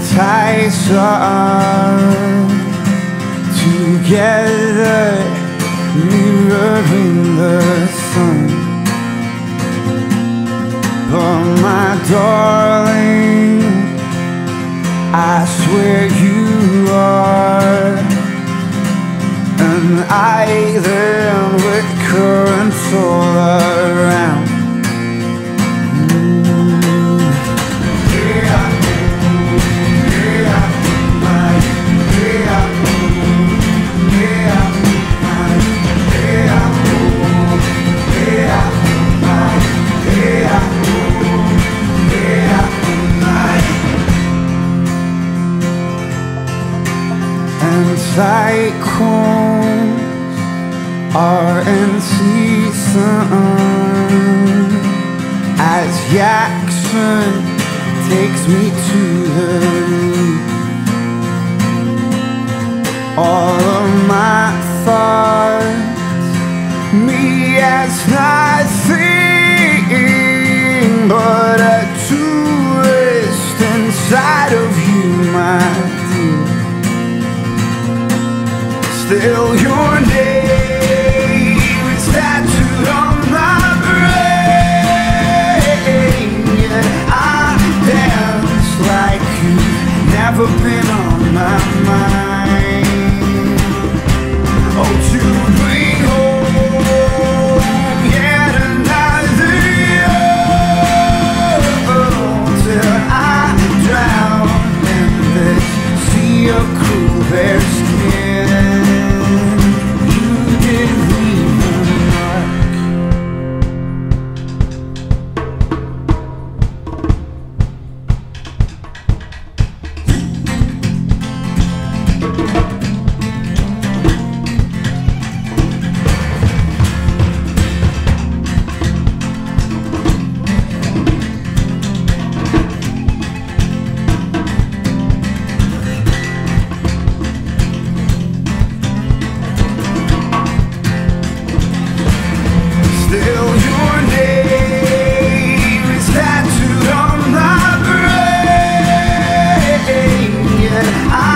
ties us together, mirroring the sun. But my darling, I swear you are an island with currents all around. And cyclones are in season as Jackson takes me to the reef. All of my thoughts, me as nothing but a tourist inside of you, my dear. Still your name is tattooed on my brain. Yeah, I dance like you've never been on my mind. Oh, to bring home yet another year, till I drown in this sea of cruel bare skin. Still your name is tattooed on my brain. Yeah,